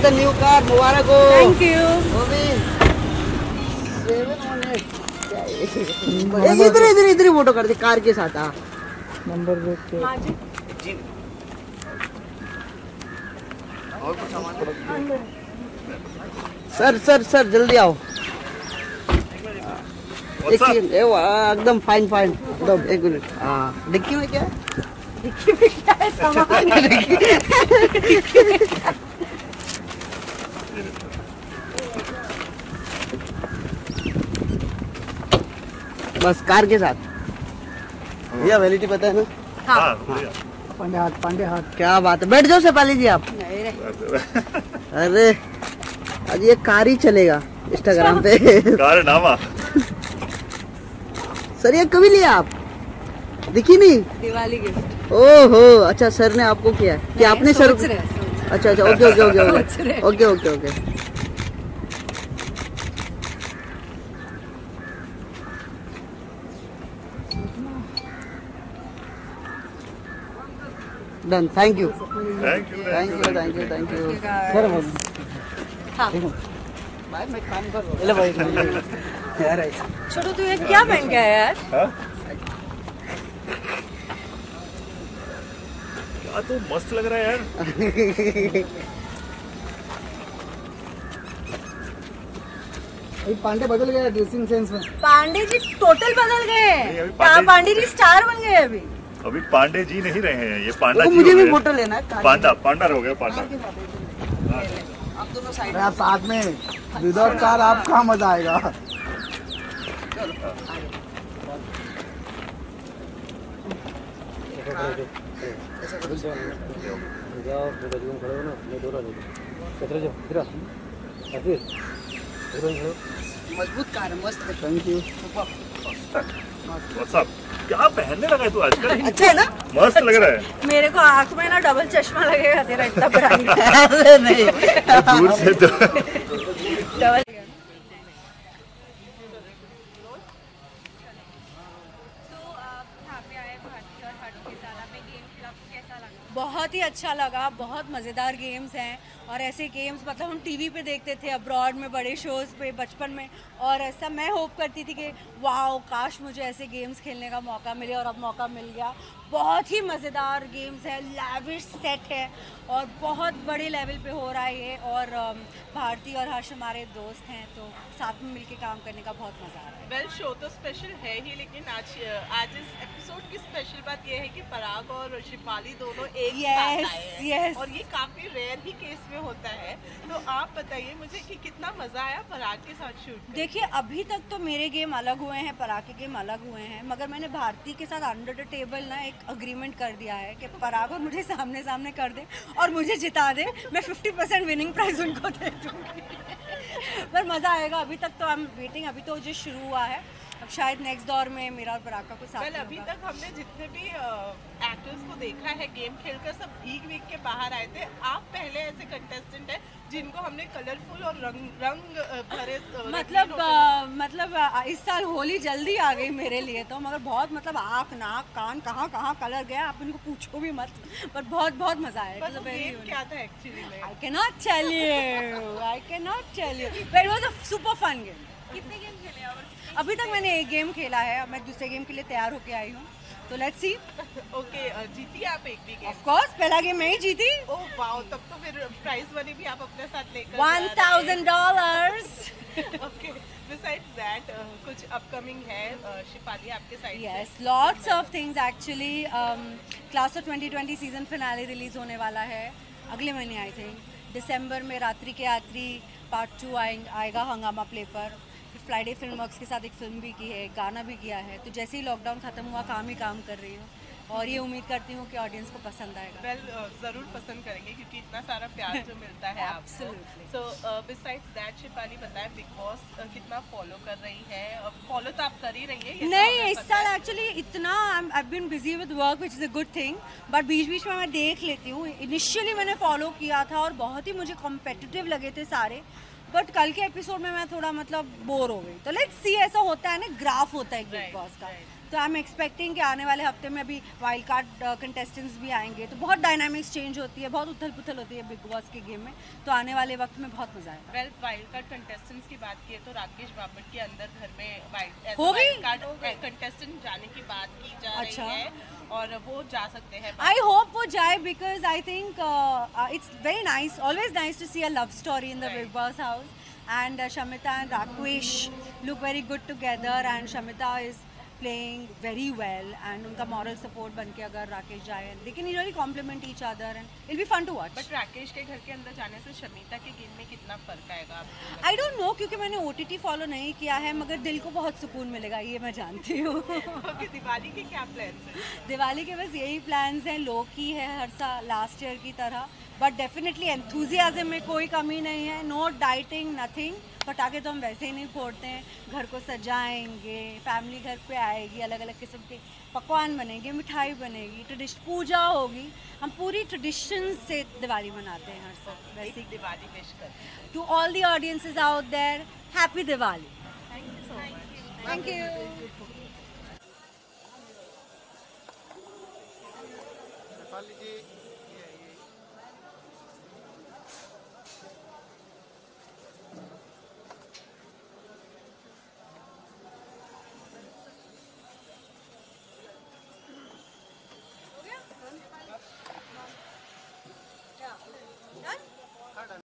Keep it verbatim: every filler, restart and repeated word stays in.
The new car, मुबारक हो। Thank you. इधर इधर इधर फोटो कर दे कार के साथ। हाँ नंबर देख के सर सर सर जल्दी आओ। एक सेकंड, एकदम फाइन फाइन, एकदम एक मिनट। हाँ डिक्की में क्या है? डिक्की में क्या है? सामान बस कार के साथ। भैया वैलिटी पता है ना? हाँ। पांडे हाथ पांडे हाथ। क्या बात है, बैठ जाओ शेफाली जी आप। नहीं रे। अरे आज ये कार ही चलेगा इंस्टाग्राम पे। कार नामा। सर ये कभी लिया आप? दिखी नहीं? दिवाली गिफ्ट। ओहो अच्छा, सर ने आपको किया कि आपने सर? सोच रहे हैं, सोच रहे हैं। अच्छा अच्छा ओके ओके ओके सोच रहे हैं। Okay okay okay. Done, thank you thank you thank you thank you thank you. Sir हाँ। भाई मैं काम कर रहा हूँ। ले भाई यार ऐसा छोटू तू ये क्या पहन के आया यार? क्या तो मस्त लग रहा है यार। अभी पांडे बदल गया ड्रेसिंग सेंस में। पांडे जी टोटल बदल गए नहीं, हैं। अभी क्या पांडे- पांडे जी स्टार बन गए अभी? अभी पांडे जी नहीं रहे हैं, ये पांडा वो जी मुझे हो भी गए। फोटो लेना है कार पांडा पांडा हो गया पांडा। के साथ। आप दोनों साइड आप साथ में विदाउट कार आप कहाँ मजा आएगा। मजबूत कार है, मस्त है। Thank you. व्हाट्सअप क्या पहनने लगा है तू आजकल? अच्छा है ना? मस्त लग रहा है। मेरे को आंख में ना डबल चश्मा लगेगा तेरा, इतना ब्रांड अरे नहीं दूर से तो डबल। बहुत ही अच्छा लगा, बहुत मज़ेदार गेम्स हैं और ऐसे गेम्स मतलब हम टीवी पे देखते थे अब्रॉड में, बड़े शोज़ पे बचपन में, और ऐसा मैं होप करती थी कि वाह काश मुझे ऐसे गेम्स खेलने का मौका मिले, और अब मौका मिल गया। बहुत ही मज़ेदार गेम्स है, लैविश सेट है और बहुत बड़े लेवल पे हो रहा है ये, और भारती और हर्ष हमारे दोस्त हैं तो साथ में मिलके काम करने का बहुत मज़ा आ रहा है। वेल well, शो तो स्पेशल है ही, लेकिन आज आज इस एपिसोड की स्पेशल बात यह है कि पराग और शिफाली दोनों एक yes, साथ आए हैं yes. और ये काफी रेयर ही केस में होता है। तो आप बताइए मुझे कि कितना मजा आया पराग के साथ शूट में? देखिए अभी तक तो मेरे गेम अलग हुए हैं, पराग के गेम अलग हुए हैं, मगर मैंने भारती के साथ अंडर द टेबल ना एक अग्रीमेंट कर दिया है कि पराग और मुझे सामने सामने कर दे और मुझे जिता दे, मैं फिफ्टी परसेंट विनिंग प्राइज उनको दे दूँगी। पर मज़ा आएगा। अभी तक तो आई एम वेटिंग, अभी तो जो शुरू हुआ है, अब शायद नेक्स्ट दौर में मेरा और पराग का कुछ साथ वेल में अभी होगा। तक हमने जितने भी एक्टर्स को देखा है गेम खेलकर सब भीग भीग के बाहर आए थे। आप पहले ऐसे कंटेस्टेंट हैं जिनको हमने कलरफुल और रंग रंग अ, भरे अ, मतलब रंगीन आ, मतलब आ, इस साल होली जल्दी आ गई मेरे लिए तो, मगर बहुत मतलब आँख नाक कान कहाँ कहाँ कलर गया आप इनको पूछो भी मत, पर बहुत बहुत मज़ा आया। पर वो गेम क्या था एक्चुअली में? I cannot tell you. I cannot tell you. But it was a super fun game. कितने गेम खेले और अभी तक मैंने एक गेम खेला है, अब मैं दूसरे गेम के लिए तैयार होके आई हूँ, तो लेट्स सी। ओके जीती आप एक भी गेम? ऑफ कोर्स पहला गेम मैं ही जीती। ओह वाओ, तब तो फिर प्राइज मनी भी आप अपने साथ लेकर one thousand dollars. Okay besides that कुछ अपकमिंग है uh, शिफाली आपके साइड से? Yes, lots of things actually. Class of twenty twenty season finale release होने वाला है अगले महीने, आई थिंक दिसंबर में। रात्रि के आत्री पार्ट टू आएगा हंगामा प्ले पर। फिर फ्राइडे फिल्म वर्क्स के साथ एक फिल्म भी की है, गाना भी किया है, तो जैसे ही लॉकडाउन खत्म हुआ काम ही काम कर रही हूँ और ये उम्मीद करती हूँ कि ऑडियंस को पसंद आएगा। वेल well, uh, जरूर पसंद करेंगे क्योंकि इतना सारा प्यार जो मिलता है आपको। Absolutely. So besides that Shefali बताएं बिग बॉस uh, कितना फॉलो कर रही है? फॉलो तो आप कर ही रही है, ये तो नहीं, हमें इस पता साल है। एक्चुअली इतना I been busy with work which is a good thing, but बीच बीच में मैं देख लेती हूँ। इनिशियली मैंने फॉलो किया था और बहुत ही मुझे कॉम्पिटिटिव लगे थे सारे, बट कल के एपिसोड में मैं थोड़ा मतलब बोर हो गई। तो लेट्स सी, ऐसा होता है ना, ग्राफ होता है बिग Right, बॉस का, right. तो आई एम एक्सपेक्टिंग कि आने वाले हफ्ते में अभी वाइल्ड कार्ड कंटेस्टेंट्स भी आएंगे, तो बहुत डायनामिक्स चेंज होती है, बहुत उथल पुथल होती है बिग बॉस के गेम में, तो आने वाले वक्त में बहुत मजा आएगा। वेल वाइल्ड कार्ड कंटेस्टेंट्स की बात की तो राकेश बाबर के अंदर घर में वाइल्ड हो गई? कार्ड कंटेस्टेंट जाने की बात की जा अच्छा। रही है और वो जा सकते हैं। आई होप वो जाए because I think it's very nice, always nice to see a love story in the Right. Bigg Boss house, and uh, Shamita and Rakesh look very good together, and Shamita is playing very well, and उनका moral support बन के अगर राकेश जाए, they can really complement each other and it'll be fun to watch. But Rakesh के घर के अंदर जाने से शमिता के गेम में कितना फर्क आएगा आपको? I don't know क्योंकि मैंने O T T फॉलो नहीं किया है, मगर दिल को बहुत सुकून मिलेगा ये मैं जानती हूँ। Okay, दिवाली के क्या प्लान्स हैं? दिवाली के बस यही प्लान्स हैं, लो की है हर साल लास्ट ईयर की तरह, बट डेफिनेटली एंथुजियाज्म में कोई कमी नहीं है, नो डाइटिंग नथिंग। पटाखे तो हम वैसे ही नहीं फोड़ते हैं, घर को सजाएंगे, फैमिली घर पे आएगी, अलग अलग किस्म के पकवान बनेंगे, मिठाई बनेगी, ट्रेडिशन पूजा होगी, हम पूरी ट्रेडिशन से दिवाली मनाते हैं हर साल। वैसे एक दिवाली विश कर। To all the audiences out there, happy Diwali. Thank you so much. Thank you. Nepali ji